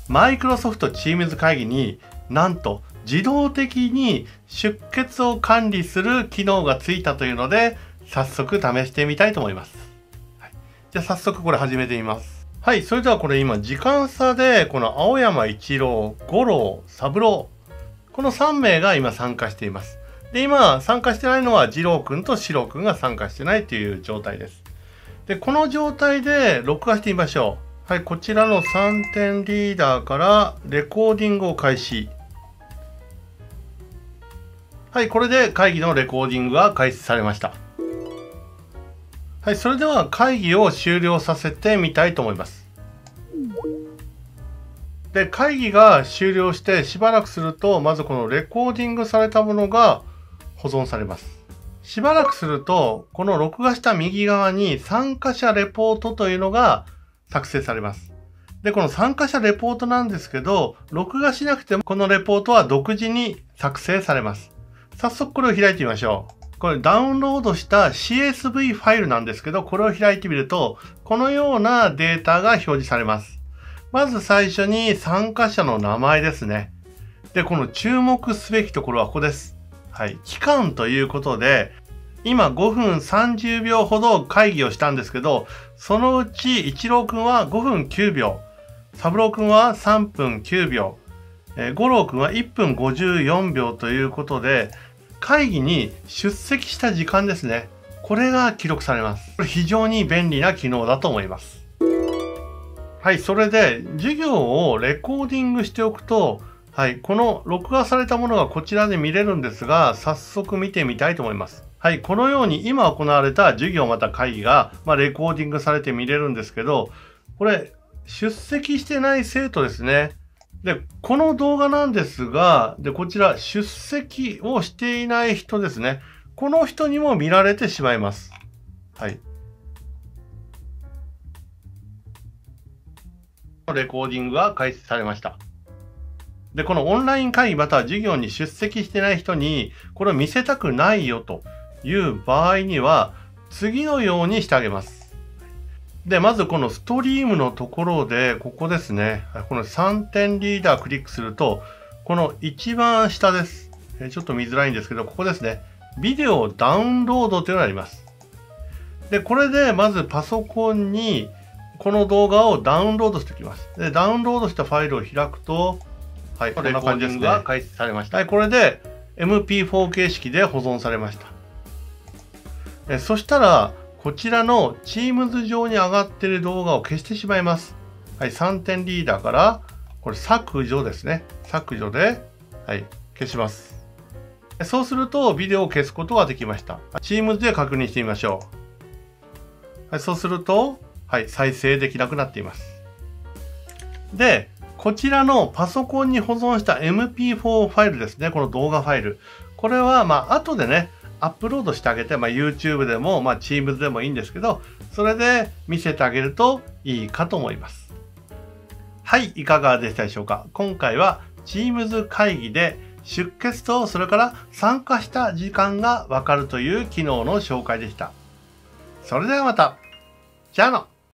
マイクロソフト Teams 会議になんと自動的に出欠を管理する機能がついたというので、早速試してみたいと思います。はい、じゃあ早速これ始めてみます。はい、それではこれ今時間差でこの青山一郎、五郎、三郎、この3名が今参加しています。で、今参加してないのは二郎くんと四郎くんが参加してないという状態です。で、この状態で録画してみましょう。はい、こちらの3点リーダーからレコーディングを開始。はい、これで会議のレコーディングが開始されました。はい、それでは会議を終了させてみたいと思います。で、会議が終了してしばらくすると、まずこのレコーディングされたものが保存されます。しばらくすると、この録画した右側に参加者レポートというのが作成されます。で、この参加者レポートなんですけど、録画しなくてもこのレポートは独自に作成されます。早速これを開いてみましょう。これダウンロードした CSV ファイルなんですけど、これを開いてみると、このようなデータが表示されます。まず最初に参加者の名前ですね。で、この注目すべきところはここです。はい。期間ということで、今5分30秒ほど会議をしたんですけど、そのうち一郎くんは5分9秒、三郎くんは3分9秒、五郎くんは1分54秒ということで、会議に出席した時間ですね。これが記録されます。これ非常に便利な機能だと思います。はい、それで授業をレコーディングしておくと、はい、この録画されたものがこちらで見れるんですが、早速見てみたいと思います。はい、このように今行われた授業また会議が、レコーディングされて見れるんですけど、これ出席してない生徒ですね。で、この動画なんですが、で、こちら出席をしていない人ですね。この人にも見られてしまいます。はい。レコーディングが開始されました。で、このオンライン会議または授業に出席してない人に、これを見せたくないよという場合には、次のようにしてあげます。で、まずこのストリームのところで、ここですね。この3点リーダークリックすると、この一番下です。ちょっと見づらいんですけど、ここですね。ビデオダウンロードというのがあります。で、これでまずパソコンにこの動画をダウンロードしておきます。で、ダウンロードしたファイルを開くと、はい、こんな感じですね。が開始されました。はい、これで MP4 形式で保存されました。そしたら、こちらの Teams 上に上がっている動画を消してしまいます。はい、3点リーダーから、これ削除ですね。削除で、はい、消します。そうすると、ビデオを消すことができました。Teams で確認してみましょう。はい、そうすると、はい、再生できなくなっています。で、こちらのパソコンに保存した MP4 ファイルですね。この動画ファイル。これは、後でね、アップロードしてあげて、YouTube でも、Teams でもいいんですけど、それで見せてあげるといいかと思います。はい、いかがでしたでしょうか。今回は Teams 会議で出欠と、それから参加した時間がわかるという機能の紹介でした。それではまた。じゃあの。